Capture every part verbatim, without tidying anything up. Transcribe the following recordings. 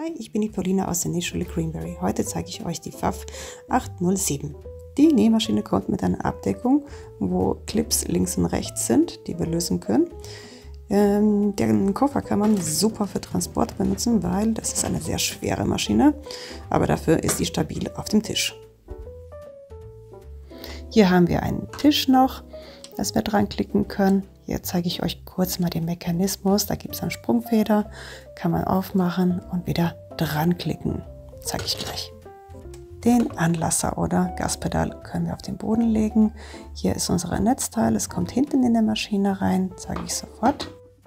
Hi, ich bin die Pauline aus der Nähschule Greenberry. Heute zeige ich euch die F A F acht null sieben. Die Nähmaschine kommt mit einer Abdeckung, wo Clips links und rechts sind, die wir lösen können. Ähm, den Koffer kann man super für Transport benutzen, weil das ist eine sehr schwere Maschine, aber dafür ist die stabil auf dem Tisch. Hier haben wir einen Tisch noch, dass wir dran klicken können. Hier zeige ich euch kurz mal den Mechanismus. Da gibt es eine Sprungfeder, kann man aufmachen und wieder dran klicken. Zeige ich gleich. Den Anlasser oder Gaspedal können wir auf den Boden legen. Hier ist unser Netzteil, es kommt hinten in der Maschine rein, zeige ich sofort.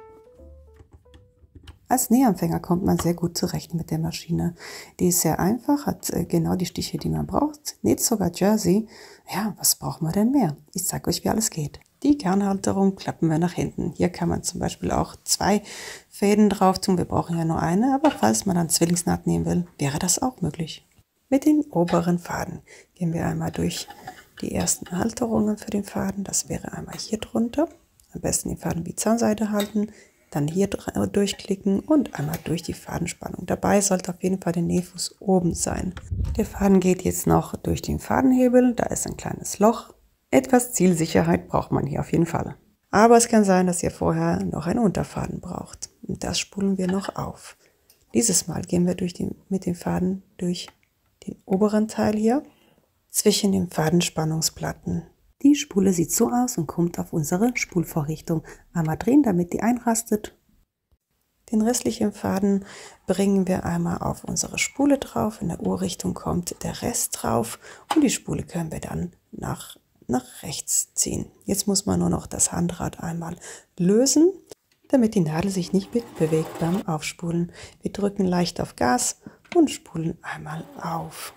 Als Nähanfänger kommt man sehr gut zurecht mit der Maschine. Die ist sehr einfach, hat genau die Stiche, die man braucht. Näht sogar Jersey. Ja, was brauchen wir denn mehr? Ich zeige euch, wie alles geht. Die Kernhalterung klappen wir nach hinten. Hier kann man zum Beispiel auch zwei Fäden drauf tun. Wir brauchen ja nur eine, aber falls man dann Zwillingsnaht nehmen will, wäre das auch möglich. Mit den oberen Faden gehen wir einmal durch die ersten Halterungen für den Faden. Das wäre einmal hier drunter. Am besten den Faden wie Zahnseide halten, dann hier durchklicken und einmal durch die Fadenspannung. Dabei sollte auf jeden Fall der Nähfuß oben sein. Der Faden geht jetzt noch durch den Fadenhebel. Da ist ein kleines Loch. Etwas Zielsicherheit braucht man hier auf jeden Fall. Aber es kann sein, dass ihr vorher noch einen Unterfaden braucht. Und das spulen wir noch auf. Dieses Mal gehen wir durch den, mit dem Faden durch den oberen Teil hier zwischen den Fadenspannungsplatten. Die Spule sieht so aus und kommt auf unsere Spulvorrichtung. Einmal drehen, damit die einrastet. Den restlichen Faden bringen wir einmal auf unsere Spule drauf. In der Uhrrichtung kommt der Rest drauf und die Spule können wir dann nach nach rechts ziehen. Jetzt muss man nur noch das Handrad einmal lösen, damit die Nadel sich nicht bewegt beim Aufspulen. Wir drücken leicht auf Gas und spulen einmal auf.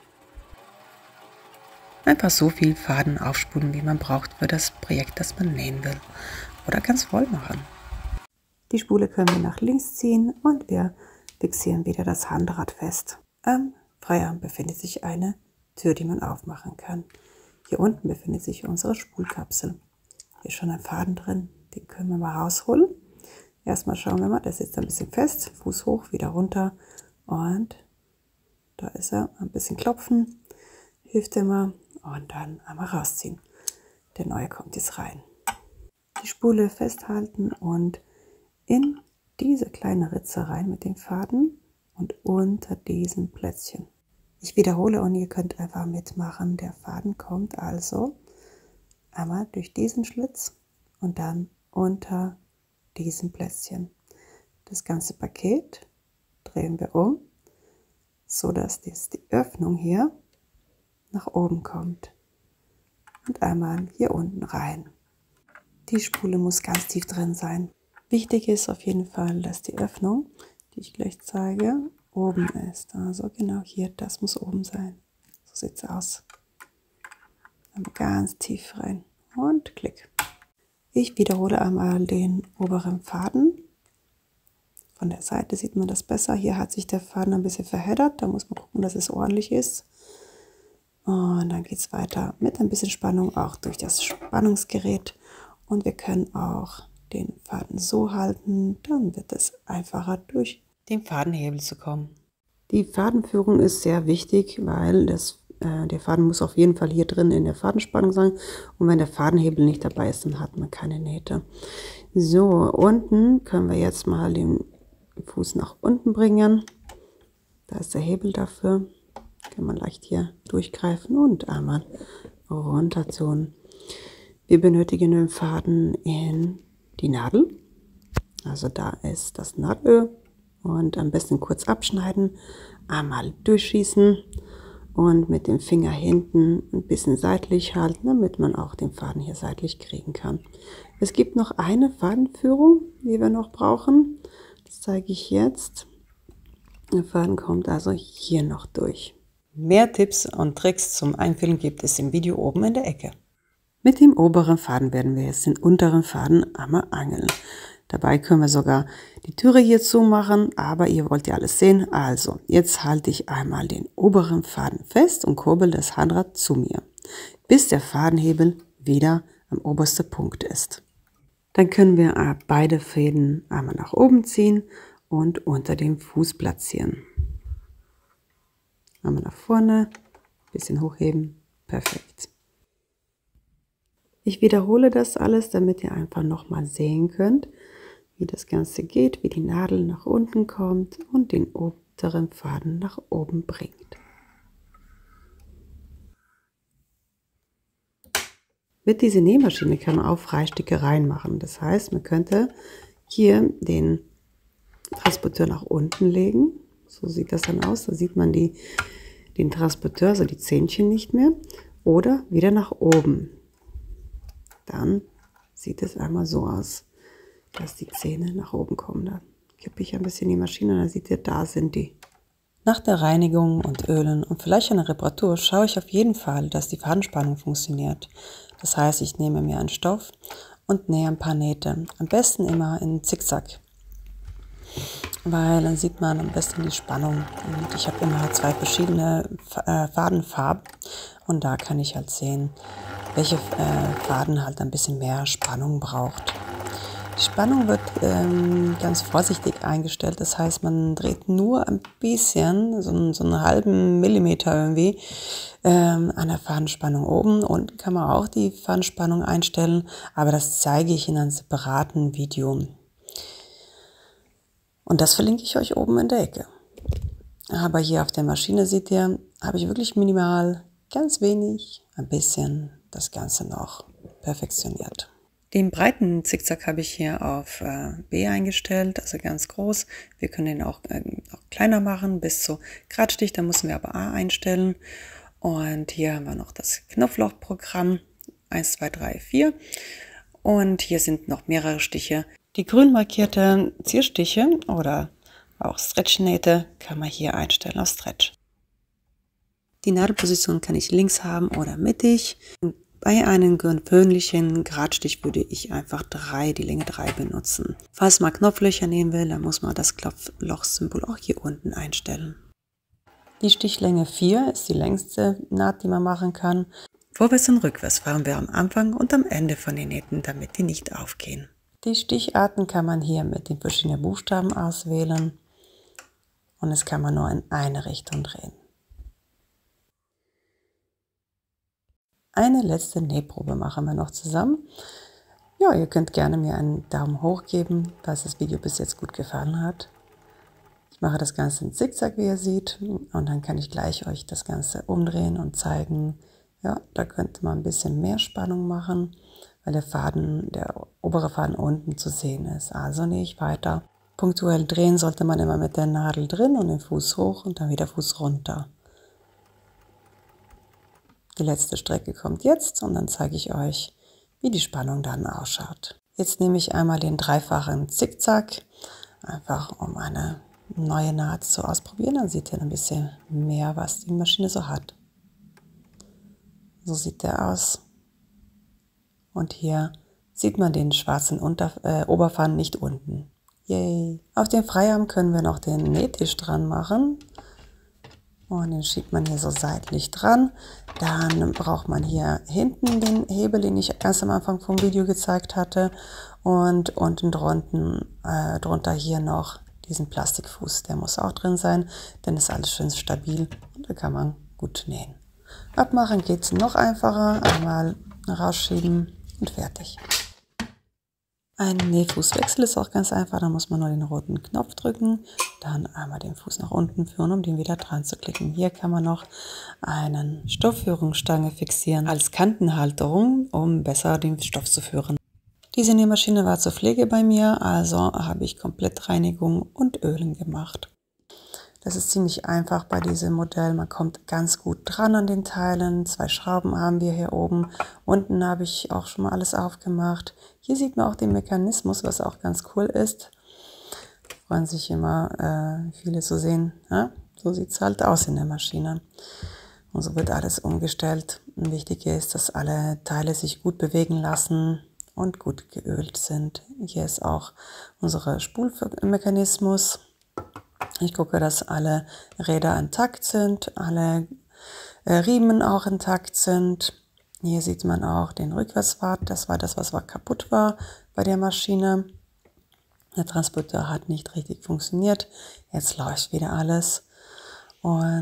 Einfach so viel Faden aufspulen, wie man braucht für das Projekt, das man nähen will. Oder ganz voll machen. Die Spule können wir nach links ziehen und wir fixieren wieder das Handrad fest. Am Freiarm befindet sich eine Tür, die man aufmachen kann. Hier unten befindet sich unsere Spulkapsel. Hier ist schon ein Faden drin, den können wir mal rausholen. Erstmal schauen wir mal, der sitzt ein bisschen fest, Fuß hoch, wieder runter und da ist er, ein bisschen klopfen, hilft immer und dann einmal rausziehen. Der neue kommt jetzt rein. Die Spule festhalten und in diese kleine Ritze rein mit dem Faden und unter diesen Plätzchen. Ich wiederhole und ihr könnt einfach mitmachen. Der Faden kommt also einmal durch diesen Schlitz und dann unter diesem Plätzchen. Das ganze Paket drehen wir um, so dass jetzt die Öffnung hier nach oben kommt und einmal hier unten rein. Die Spule muss ganz tief drin sein. Wichtig ist auf jeden Fall, dass die Öffnung, die ich gleich zeige, oben ist. Also genau hier, das muss oben sein. So sieht es aus. Dann ganz tief rein und klick. Ich wiederhole einmal den oberen Faden. Von der Seite sieht man das besser. Hier hat sich der Faden ein bisschen verheddert. Da muss man gucken, dass es ordentlich ist. Und dann geht es weiter mit ein bisschen Spannung auch durch das Spannungsgerät. Und wir können auch den Faden so halten. Dann wird es einfacher durch den Fadenhebel zu kommen. Die Fadenführung ist sehr wichtig, weil das, äh, der Faden muss auf jeden Fall hier drin in der Fadenspannung sein. Und wenn der Fadenhebel nicht dabei ist, dann hat man keine Nähte. So, unten können wir jetzt mal den Fuß nach unten bringen. Da ist der Hebel dafür. Kann man leicht hier durchgreifen und einmal runter tun. Wir benötigen den Faden in die Nadel. Also da ist das Nadelöhr. Und am besten kurz abschneiden, einmal durchschießen und mit dem Finger hinten ein bisschen seitlich halten, damit man auch den Faden hier seitlich kriegen kann. Es gibt noch eine Fadenführung, die wir noch brauchen. Das zeige ich jetzt. Der Faden kommt also hier noch durch. Mehr Tipps und Tricks zum Einfüllen gibt es im Video oben in der Ecke. Mit dem oberen Faden werden wir jetzt den unteren Faden einmal angeln. Dabei können wir sogar die Türe hier zumachen, aber ihr wollt ja alles sehen. Also, jetzt halte ich einmal den oberen Faden fest und kurbel das Handrad zu mir, bis der Fadenhebel wieder am obersten Punkt ist. Dann können wir beide Fäden einmal nach oben ziehen und unter dem Fuß platzieren. Einmal nach vorne, ein bisschen hochheben, perfekt. Ich wiederhole das alles, damit ihr einfach nochmal sehen könnt, wie das Ganze geht, wie die Nadel nach unten kommt und den oberen Faden nach oben bringt. Mit dieser Nähmaschine kann man auch Freistickereien machen. Das heißt, man könnte hier den Transporteur nach unten legen. So sieht das dann aus. Da sieht man die, den Transporteur, also die Zähnchen nicht mehr. Oder wieder nach oben. Dann sieht es einmal so aus, dass die Zähne nach oben kommen. Da kippe ich ein bisschen die Maschine und dann seht ihr, da sind die. Nach der Reinigung und Ölen und vielleicht einer Reparatur schaue ich auf jeden Fall, dass die Fadenspannung funktioniert. Das heißt, ich nehme mir einen Stoff und nähe ein paar Nähte. Am besten immer in Zickzack, weil dann sieht man am besten die Spannung. Und ich habe immer zwei verschiedene Fadenfarben und da kann ich halt sehen, welche äh, Faden halt ein bisschen mehr Spannung braucht. Die Spannung wird ähm, ganz vorsichtig eingestellt, das heißt, man dreht nur ein bisschen, so, so einen halben Millimeter irgendwie, ähm, an der Fadenspannung oben. Unten kann man auch die Fadenspannung einstellen, aber das zeige ich in einem separaten Video. Und das verlinke ich euch oben in der Ecke. Aber hier auf der Maschine seht ihr, habe ich wirklich minimal, ganz wenig, ein bisschen das Ganze noch perfektioniert. Den breiten Zickzack habe ich hier auf äh, B eingestellt, also ganz groß. Wir können den auch, äh, auch kleiner machen, bis zu Gradstich, da müssen wir aber A einstellen. Und hier haben wir noch das Knopflochprogramm, eins, zwei, drei, vier. Und hier sind noch mehrere Stiche. Die grün markierte Zierstiche oder auch Stretchnähte kann man hier einstellen auf Stretch. Die Nadelposition kann ich links haben oder mittig. Bei einem gewöhnlichen Gradstich würde ich einfach drei, die Länge drei benutzen. Falls man Knopflöcher nehmen will, dann muss man das Knopfloch-Symbol auch hier unten einstellen. Die Stichlänge vier ist die längste Naht, die man machen kann. Vorwärts und rückwärts fahren wir am Anfang und am Ende von den Nähten, damit die nicht aufgehen. Die Sticharten kann man hier mit den verschiedenen Buchstaben auswählen und es kann man nur in eine Richtung drehen. Eine letzte Nähprobe machen wir noch zusammen. Ja, ihr könnt gerne mir einen Daumen hoch geben, falls das Video bis jetzt gut gefallen hat. Ich mache das Ganze in Zickzack, wie ihr seht, und dann kann ich gleich euch das Ganze umdrehen und zeigen. Ja, da könnte man ein bisschen mehr Spannung machen, weil der Faden, der obere Faden unten zu sehen ist. Also nähe ich weiter. Punktuell drehen sollte man immer mit der Nadel drin und den Fuß hoch und dann wieder Fuß runter. Die letzte Strecke kommt jetzt und dann zeige ich euch, wie die Spannung dann ausschaut. Jetzt nehme ich einmal den dreifachen Zickzack, einfach um eine neue Naht zu ausprobieren. Dann seht ihr ein bisschen mehr, was die Maschine so hat. So sieht der aus. Und hier sieht man den schwarzen Unter äh, Oberfaden nicht unten. Yay! Auf dem Freiarm können wir noch den Nähtisch dran machen. Und den schiebt man hier so seitlich dran. Dann braucht man hier hinten den Hebel, den ich ganz am Anfang vom Video gezeigt hatte. Und unten drunten, äh, drunter hier noch diesen Plastikfuß. Der muss auch drin sein, denn ist alles schön stabil und da kann man gut nähen. Abmachen geht es noch einfacher. Einmal rausschieben und fertig. Ein Nähfußwechsel ist auch ganz einfach, da muss man nur den roten Knopf drücken, dann einmal den Fuß nach unten führen, um den wieder dran zu klicken. Hier kann man noch eine Stoffführungsstange fixieren als Kantenhalterung, um besser den Stoff zu führen. Diese Nähmaschine war zur Pflege bei mir, also habe ich komplett Reinigung und Ölen gemacht. Das ist ziemlich einfach bei diesem Modell. Man kommt ganz gut dran an den Teilen. Zwei Schrauben haben wir hier oben. Unten habe ich auch schon mal alles aufgemacht. Hier sieht man auch den Mechanismus, was auch ganz cool ist. Freuen sich immer äh, viele zu sehen. Ja? So sieht es halt aus in der Maschine. Und so wird alles umgestellt. Und wichtig ist, dass alle Teile sich gut bewegen lassen und gut geölt sind. Hier ist auch unser Spulmechanismus. Ich gucke, dass alle Räder intakt sind, alle äh, Riemen auch intakt sind. Hier sieht man auch den Rückwärtsfahrt. Das war das, was war kaputt war bei der Maschine. Der Transporteur hat nicht richtig funktioniert. Jetzt läuft wieder alles. Und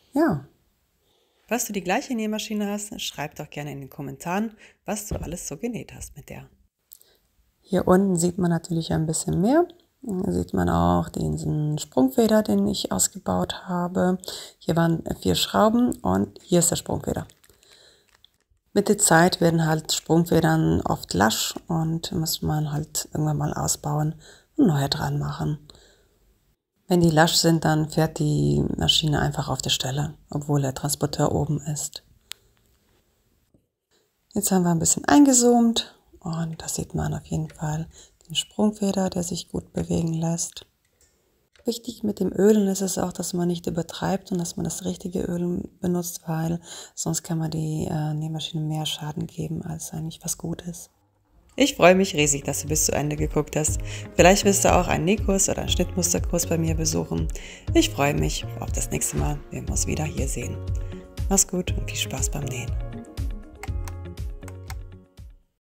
Ja. Falls du die gleiche Nähmaschine hast, schreib doch gerne in den Kommentaren, was du alles so genäht hast mit der. Hier unten sieht man natürlich ein bisschen mehr. Hier sieht man auch diesen Sprungfeder, den ich ausgebaut habe. Hier waren vier Schrauben und hier ist der Sprungfeder. Mit der Zeit werden halt Sprungfedern oft lasch und muss man halt irgendwann mal ausbauen und neue dran machen. Wenn die lasch sind, dann fährt die Maschine einfach auf der Stelle, obwohl der Transporteur oben ist. Jetzt haben wir ein bisschen eingezoomt und da sieht man auf jeden Fall den Sprungfeder, der sich gut bewegen lässt. Wichtig mit dem Ölen ist es auch, dass man nicht übertreibt und dass man das richtige Öl benutzt, weil sonst kann man die äh, Nähmaschine mehr Schaden geben, als eigentlich was Gutes. Ich freue mich riesig, dass du bis zu Ende geguckt hast. Vielleicht willst du auch einen Nähkurs oder einen Schnittmusterkurs bei mir besuchen. Ich freue mich auf das nächste Mal, wenn wir uns wieder hier sehen. Mach's gut und viel Spaß beim Nähen.